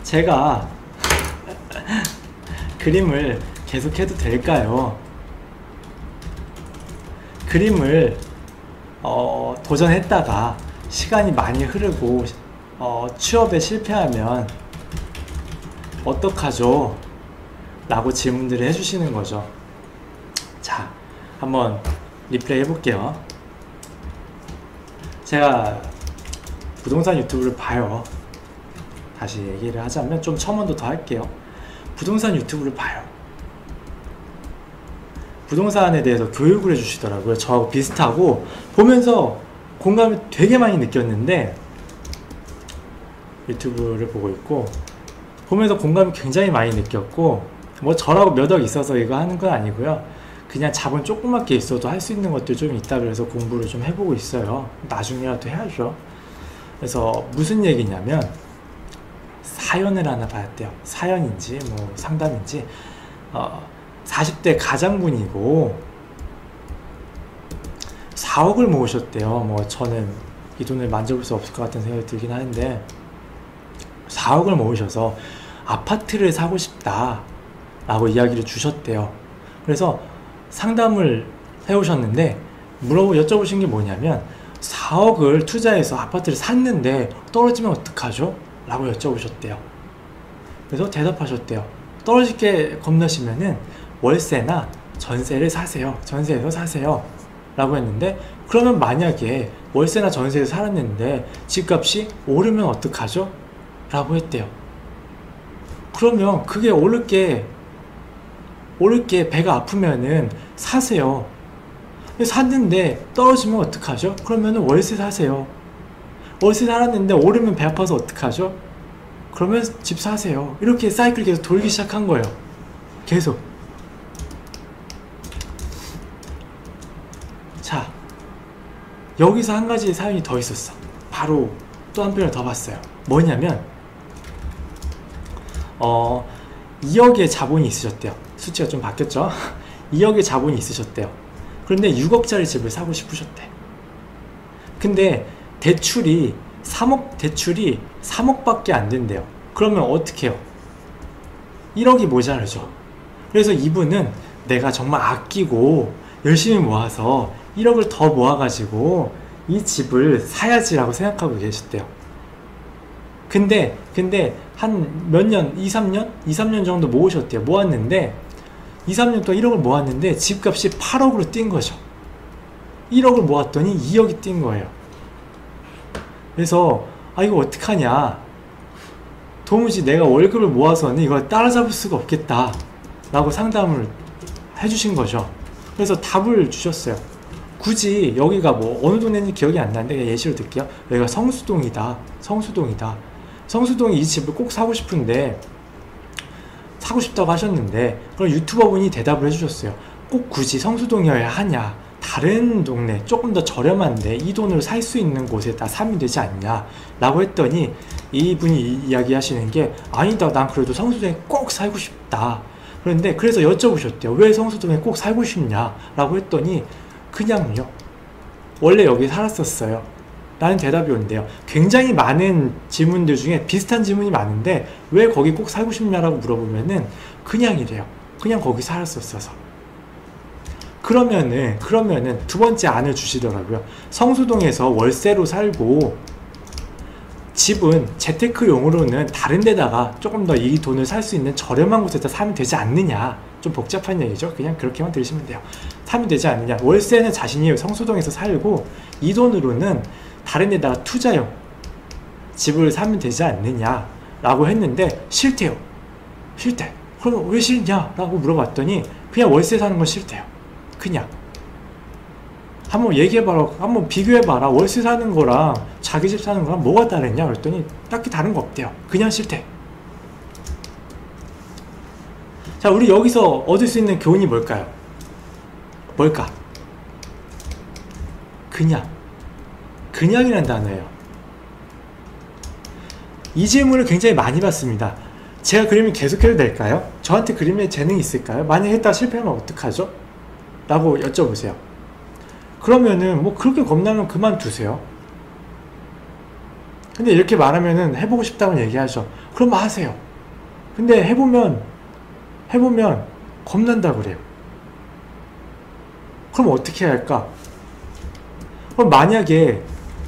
제가 그림을 계속해도 될까요? 그림을 도전했다가 시간이 많이 흐르고 취업에 실패하면 어떡하죠? 라고 질문들을 해주시는 거죠. 자, 한번 리플레이 해볼게요. 제가 부동산 유튜브를 봐요. 다시 얘기를 하자면 좀 첨언도 더 할게요. 부동산 유튜브를 봐요. 부동산에 대해서 교육을 해주시더라고요. 저하고 비슷하고 보면서 공감을 되게 많이 느꼈는데, 유튜브를 보고 있고 보면서 공감을 굉장히 많이 느꼈고, 뭐 저라고 몇 억 있어서 이거 하는 건 아니고요. 그냥 자본 조그맣게 있어도 할 수 있는 것들 좀 있다 그래서 공부를 좀 해보고 있어요. 나중에라도 해야죠. 그래서 무슨 얘기냐면, 사연을 하나 받았대요. 사연인지 뭐 상담인지 40대 가장분이고 4억을 모으셨대요. 뭐 저는 이 돈을 만져볼 수 없을 것 같은 생각이 들긴 하는데 4억을 모으셔서 아파트를 사고 싶다 라고 이야기를 주셨대요. 그래서 상담을 해오셨는데 여쭤보신 게 뭐냐면, 4억을 투자해서 아파트를 샀는데 떨어지면 어떡하죠? 라고 여쭤보셨대요. 그래서 대답하셨대요. 떨어질 게 겁나시면은 월세나 전세를 사세요. 전세에서 사세요. 라고 했는데, 그러면 만약에 월세나 전세에서 살았는데 집값이 오르면 어떡하죠? 라고 했대요. 그러면 그게 오를 게 배가 아프면은 사세요. 샀는데 떨어지면 어떡하죠? 그러면은 월세 사세요. 월세 살았는데 오르면 배 아파서 어떡하죠? 그러면 집 사세요. 이렇게 사이클 계속 돌기 시작한 거예요. 계속. 자, 여기서 한 가지 사연이 더 있었어. 바로 또 한 편을 더 봤어요. 뭐냐면 2억의 자본이 있으셨대요. 수치가 좀 바뀌었죠? 2억의 자본이 있으셨대요. 그런데 6억짜리 집을 사고 싶으셨대. 근데 대출이 3억밖에 안 된대요. 그러면 어떻게 해요? 1억이 모자라죠. 그래서 이분은 내가 정말 아끼고 열심히 모아서 1억을 더 모아가지고 이 집을 사야지라고 생각하고 계셨대요. 근데 한 몇 년, 2, 3년 정도 모으셨대요. 모았는데 2, 3년 동안 1억을 모았는데 집값이 8억으로 뛴 거죠. 1억을 모았더니 2억이 뛴 거예요. 그래서 이거 어떡하냐, 도무지 내가 월급을 모아서는 이걸 따라잡을 수가 없겠다 라고 상담을 해주신 거죠. 그래서 답을 주셨어요. 굳이 여기가 뭐 어느 동네인지 기억이 안 나는데 예시로 들게요. 여기가 성수동이다. 성수동이 이 집을 꼭 사고 싶은데, 사고 싶다고 하셨는데, 그럼 유튜버분이 대답을 해주셨어요. 꼭 굳이 성수동이어야 하냐, 다른 동네 조금 더 저렴한데 이 돈으로 살 수 있는 곳에다 사면 되지 않냐 라고 했더니, 이분이 이야기하시는 게, 아니다, 난 그래도 성수동에 꼭 살고 싶다. 그런데 그래서 여쭤보셨대요. 왜 성수동에 꼭 살고 싶냐 라고 했더니, 그냥요, 원래 여기 살았었어요 라는 대답이 온대요. 굉장히 많은 질문들 중에 비슷한 질문이 많은데 왜 거기 꼭 살고 싶냐라고 물어보면은 그냥이래요. 그냥 거기 살았었어서. 그러면은 두 번째 안을 주시더라고요. 성수동에서 월세로 살고 집은 재테크용으로는 다른 데다가 조금 더 이 돈을 살 수 있는 저렴한 곳에다 사면 되지 않느냐. 좀 복잡한 얘기죠. 그냥 그렇게만 들으시면 돼요. 사면 되지 않느냐. 월세는 자신이 성수동에서 살고 이 돈으로는 다른 데다가 투자용 집을 사면 되지 않느냐 라고 했는데, 싫대요. 싫대. 그럼 왜 싫냐 라고 물어봤더니 그냥 월세 사는 건 싫대요. 그냥 한번 얘기해봐라, 한번 비교해봐라. 월세 사는 거랑 자기 집 사는 거랑 뭐가 다르냐 그랬더니 딱히 다른 거 없대요. 그냥 싫대. 자, 우리 여기서 얻을 수 있는 교훈이 뭘까요? 그냥이란 단어예요. 이 질문을 굉장히 많이 받습니다. 제가 그림을 계속해도 될까요? 저한테 그림에 재능이 있을까요? 만약 했다가 실패하면 어떡하죠? 라고 여쭤보세요. 그러면은 뭐 그렇게 겁나면 그만두세요. 근데 이렇게 말하면은 해보고 싶다고 얘기하죠. 그럼 하세요. 근데 해보면 겁난다 그래요. 그럼 어떻게 해야 할까? 그럼 만약에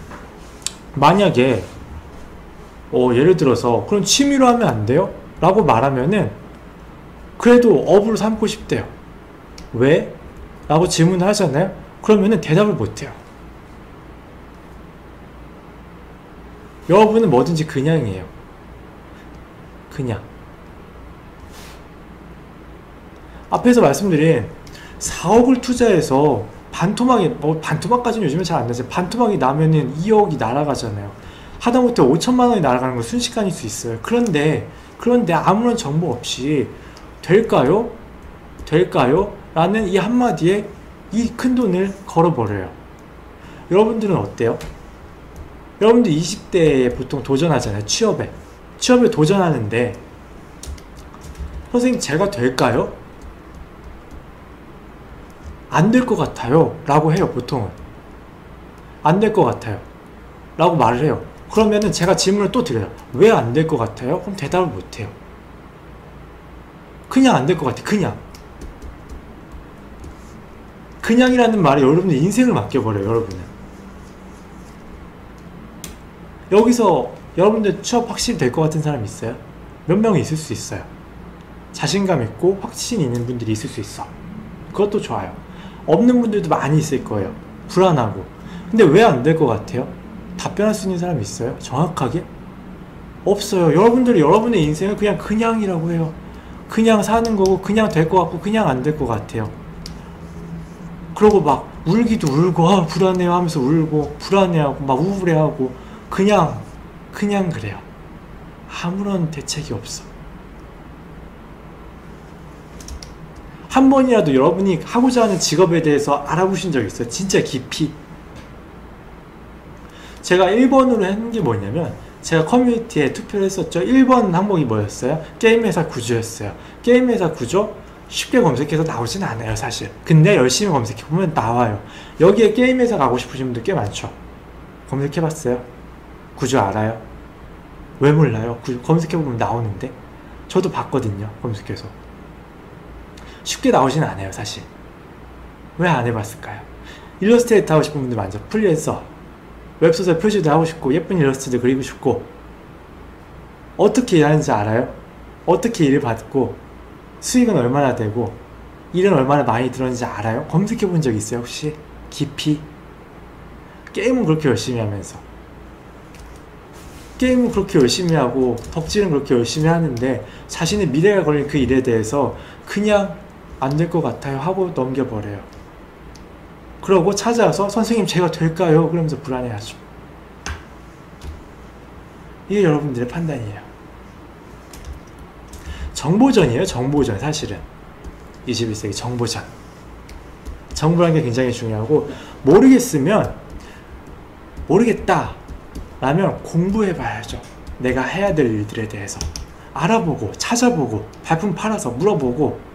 예를 들어서 그럼 취미로 하면 안 돼요? 라고 말하면은 그래도 업으로 삼고 싶대요. 왜? 라고 질문을 하잖아요. 그러면은 대답을 못해요. 여러분은 뭐든지 그냥이에요. 그냥. 앞에서 말씀드린 4억을 투자해서 반토막이, 반토막까지는 요즘에 잘 안 나죠. 반토막이 나면은 2억이 날아가잖아요. 하다못해 5천만 원이 날아가는 건 순식간일 수 있어요. 그런데 아무런 정보 없이 될까요? 라는 이 한마디에 이 큰 돈을 걸어버려요. 여러분들은 어때요? 여러분들 20대에 보통 도전하잖아요. 취업에 도전하는데 선생님 제가 될까요? 안 될 것 같아요 라고 해요. 보통은 안 될 것 같아요 라고 말을 해요. 그러면은 제가 질문을 또 드려요. 왜 안 될 것 같아요? 그럼 대답을 못해요. 그냥 안 될 것 같아. 그냥이라는 말에 여러분들 인생을 맡겨버려요. 여러분은 여기서 여러분들 취업 확실히 될 것 같은 사람 있어요? 몇 명이 있을 수 있어요. 자신감 있고 확신 있는 분들이 있을 수 있어. 그것도 좋아요. 없는 분들도 많이 있을 거예요. 불안하고. 근데 왜 안 될 것 같아요? 답변할 수 있는 사람이 있어요? 정확하게? 없어요. 여러분들이 여러분의 인생을 그냥이라고 해요. 그냥 사는 거고 그냥 될 것 같고 그냥 안 될 것 같아요. 그러고 막 울기도 울고 불안해요 하면서 울고 불안해하고 막 우울해하고 그냥 그래요. 아무런 대책이 없어. 한 번이라도 여러분이 하고자 하는 직업에 대해서 알아보신 적 있어요? 진짜 깊이. 제가 1번으로 한 게 뭐냐면 제가 커뮤니티에 투표를 했었죠. 1번 항목이 뭐였어요? 게임회사 구조였어요. 게임회사 구조 쉽게 검색해서 나오진 않아요 사실. 근데 열심히 검색해보면 나와요. 여기에 게임회사 가고 싶으신 분들 꽤 많죠. 검색해봤어요? 구조 알아요? 왜 몰라요? 검색해보면 나오는데. 저도 봤거든요. 검색해서. 쉽게 나오진 않아요 사실. 왜 안 해봤을까요? 일러스트레이터 하고 싶은 분들 많죠. 프리랜서 웹소설 표지도 하고 싶고 예쁜 일러스트도 그리고 싶고. 어떻게 일하는지 알아요? 어떻게 일을 받고 수익은 얼마나 되고 일은 얼마나 많이 들었는지 알아요? 검색해 본 적 있어요 혹시? 깊이? 게임은 그렇게 열심히 하면서 게임은 그렇게 열심히 하고 덕질은 그렇게 열심히 하는데 자신의 미래가 걸린 그 일에 대해서 그냥 안 될 것 같아요 하고 넘겨버려요. 그러고 찾아와서 선생님 제가 될까요? 그러면서 불안해하죠. 이게 여러분들의 판단이에요. 정보전이에요. 정보전. 사실은 21세기 정보전. 정보라는 게 굉장히 중요하고 모르겠으면 모르겠다 라면 공부해 봐야죠. 내가 해야 될 일들에 대해서 알아보고 찾아보고 발품 팔아서 물어보고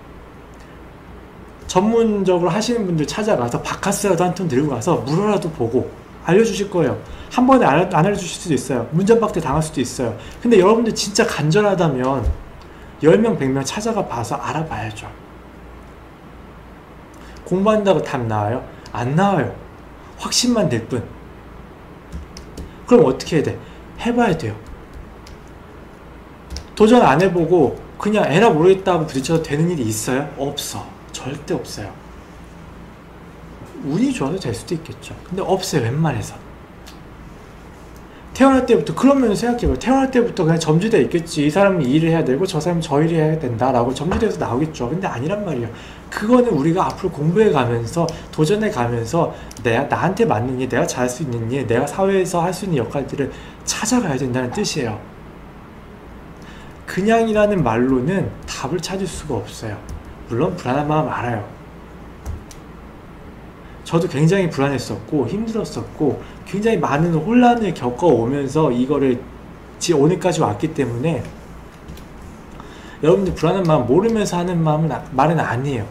전문적으로 하시는 분들 찾아가서 바카스라도 한 통 들고 가서 물어라도 보고 알려주실 거예요. 한 번에 안 알려주실 수도 있어요. 문전박대 당할 수도 있어요. 근데 여러분들 진짜 간절하다면 10명 100명 찾아가 봐서 알아봐야죠. 공부한다고 답 나와요? 안 나와요. 확신만 될 뿐. 그럼 어떻게 해야 돼? 해봐야 돼요. 도전 안 해보고 그냥 에라 모르겠다고 부딪혀서 되는 일이 있어요? 없어. 절대 없어요. 운이 좋아서 될 수도 있겠죠. 근데 없어요. 웬만해서. 태어날 때부터 그러면 생각해봐요. 태어날 때부터 그냥 점주되어 있겠지. 이 사람은 이 일을 해야 되고 저 사람은 저 일을 해야 된다 라고 점주되어서 나오겠죠. 근데 아니란 말이에요. 그거는 우리가 앞으로 공부해 가면서 도전해 가면서 나한테 맞는 일, 내가 잘할 수 있는 일, 내가 사회에서 할 수 있는 역할들을 찾아가야 된다는 뜻이에요. 그냥이라는 말로는 답을 찾을 수가 없어요. 물론 불안한 마음 알아요. 저도 굉장히 불안했었고 힘들었었고 굉장히 많은 혼란을 겪어오면서 이거를 오늘까지 왔기 때문에 여러분들 불안한 마음 모르면서 하는 말은 아니에요.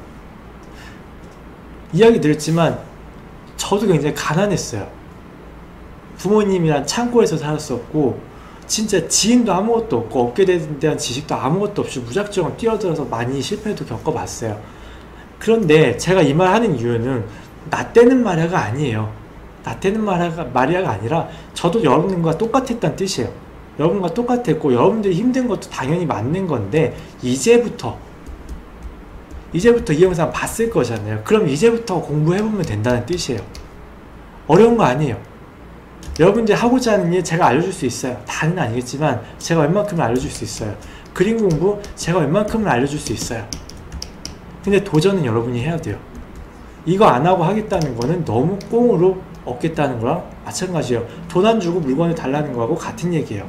이야기 드렸지만 저도 굉장히 가난했어요. 부모님이란 창고에서 살았었고 진짜 지인도 아무것도 없고 업계에 대한 지식도 아무것도 없이 무작정 뛰어들어서 많이 실패도 겪어봤어요. 그런데 제가 이 말 하는 이유는 나 때는 마리아가 아니에요. 나 때는 마리아가 아니라 저도 여러분과 똑같았다는 뜻이에요. 여러분과 똑같았고 여러분들이 힘든 것도 당연히 맞는 건데 이제부터 이 영상 봤을 거잖아요. 그럼 이제부터 공부해보면 된다는 뜻이에요. 어려운 거 아니에요. 여러분들이 하고자 하는 일 제가 알려줄 수 있어요. 다는 아니겠지만 제가 웬만큼은 알려줄 수 있어요. 그림 공부 제가 웬만큼은 알려줄 수 있어요. 근데 도전은 여러분이 해야 돼요. 이거 안 하고 하겠다는 거는 너무 꽁으로 얻겠다는 거랑 마찬가지예요. 돈 안 주고 물건을 달라는 거하고 같은 얘기예요.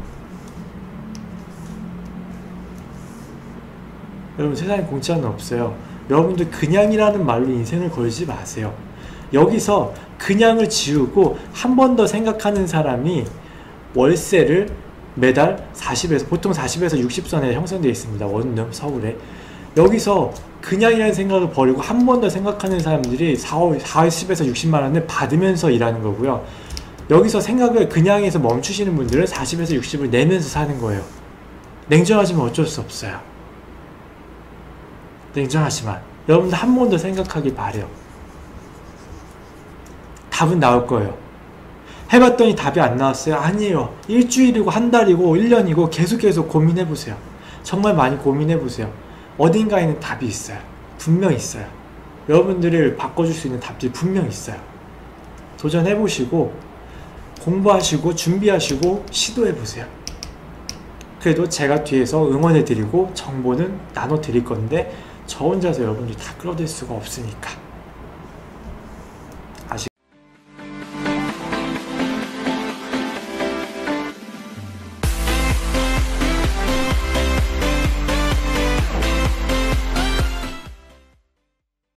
여러분 세상에 공짜는 없어요. 여러분들 그냥이라는 말로 인생을 걸지 마세요. 여기서 그냥을 지우고 한 번 더 생각하는 사람이 월세를 매달 40에서 보통 40에서 60선에 형성되어 있습니다. 원룸 서울에. 여기서 그냥이라는 생각을 버리고 한 번 더 생각하는 사람들이 40에서 60만원을 받으면서 일하는 거고요. 여기서 생각을 그냥에서 멈추시는 분들은 40에서 60을 내면서 사는 거예요. 냉정하지만 어쩔 수 없어요. 냉정하지만 여러분들 한 번 더 생각하길 바래요. 답은 나올 거예요. 해봤더니 답이 안 나왔어요? 아니에요. 일주일이고 한 달이고 1년이고 계속 고민해보세요. 정말 많이 고민해보세요. 어딘가에는 답이 있어요. 분명 있어요. 여러분들을 바꿔줄 수 있는 답들이 분명 있어요. 도전해보시고 공부하시고 준비하시고 시도해보세요. 그래도 제가 뒤에서 응원해드리고 정보는 나눠드릴 건데 저 혼자서 여러분들이 다 끌어들 수가 없으니까